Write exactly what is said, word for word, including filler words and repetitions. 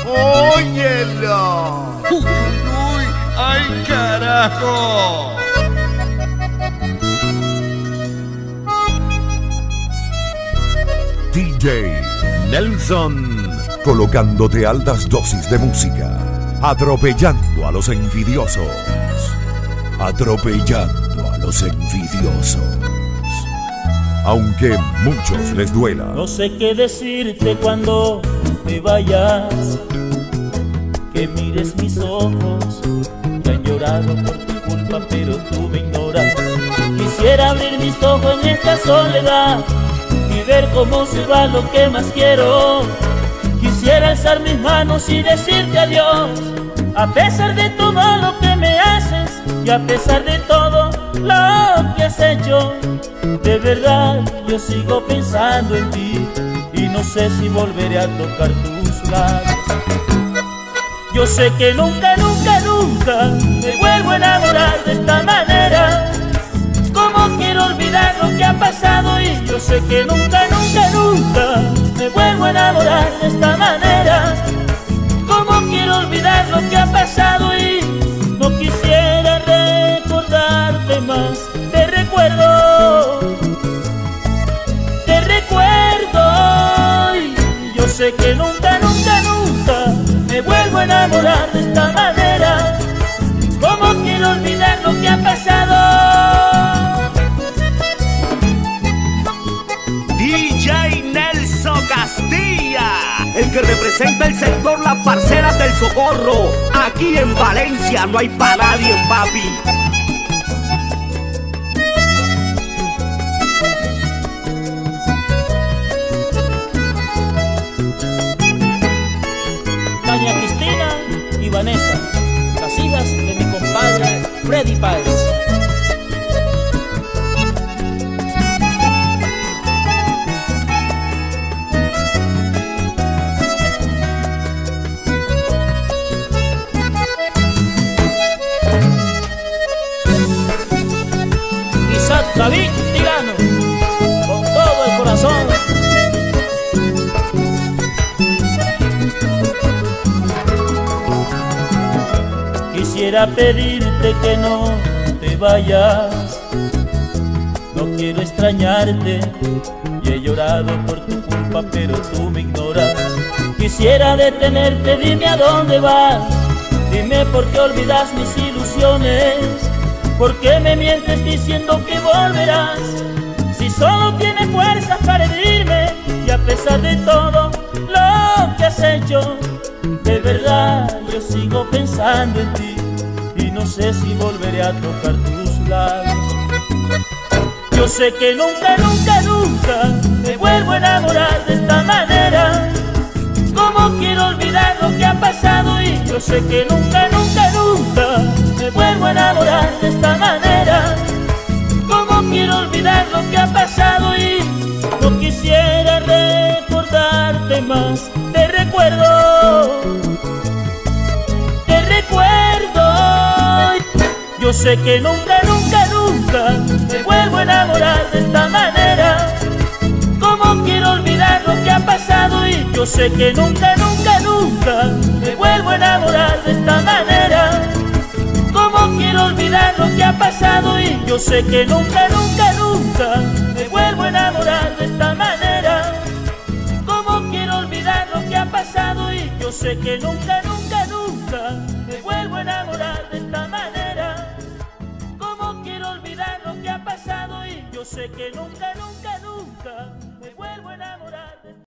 ¡Óyelo! ¡Uy, uy! ¡Ay, carajo! D J Nelson, colocándote altas dosis de música, atropellando a los envidiosos, atropellando a los envidiosos, aunque muchos les duela. No sé qué decirte cuando te vayas, que mires mis ojos, que han llorado por tu culpa, pero tú me ignoras. Quisiera abrir mis ojos en esta soledad y ver cómo se va lo que más quiero. Quisiera alzar mis manos y decirte adiós, a pesar de todo lo que me haces y a pesar de todo lo que has hecho. De verdad yo sigo pensando en ti y no sé si volveré a tocar tus labios. Yo sé que nunca, nunca, nunca me vuelvo a enamorar de esta manera. ¿Cómo quiero olvidar lo que ha pasado? Y yo sé que nunca, nunca, nunca me vuelvo a enamorar de esta manera. ¿Cómo quiero olvidar lo que ha pasado? Y no quisiera recordarte más. Te recuerdo, te recuerdo. Y yo sé que nunca, nunca, nunca me vuelvo a enamorar de esta manera. ¿Cómo quiero olvidar lo que ha pasado? D J Nelson Castilla, el que representa el sector Las Parcelas del Socorro. Aquí en Valencia no hay pa' nadie, papi. Doña Cristina y Vanessa, las hijas de mi compadre Freddy Páez. Isaac David Tirano, con todo el corazón. Quisiera pedirte que no te vayas, no quiero extrañarte y he llorado por tu culpa, pero tú me ignoras. Quisiera detenerte, dime a dónde vas, dime por qué olvidas mis ilusiones, por qué me mientes diciendo que volverás, si solo tienes fuerzas para herirme y a pesar de todo lo que has hecho. De verdad yo sigo pensando en ti y no sé si volveré a tocar tus labios. Yo sé que nunca, nunca, nunca me vuelvo a enamorar de esta manera. ¿Cómo quiero olvidar lo que ha pasado? Y yo sé que nunca, nunca, nunca me vuelvo a enamorar de esta manera. ¿Cómo quiero olvidar lo que ha pasado? Y no quisiera recordarte más. Te recuerdo, te recuerdo. Yo sé que nunca, nunca, nunca me vuelvo a enamorar de esta manera. ¿Cómo quiero olvidar lo que ha pasado? Y yo sé que nunca, nunca, nunca me vuelvo a enamorar de esta manera. ¿Cómo quiero olvidar lo que ha pasado? Y yo sé que nunca, nunca, nunca me vuelvo a enamorar de esta manera. ¿Cómo quiero olvidar lo que ha pasado? Y yo sé que nunca, nunca, nunca me vuelvo a enamorar de esta manera. ¿Cómo quiero olvidar lo que ha pasado? Y yo sé que nunca, nunca, nunca me vuelvo a enamorar de esta manera.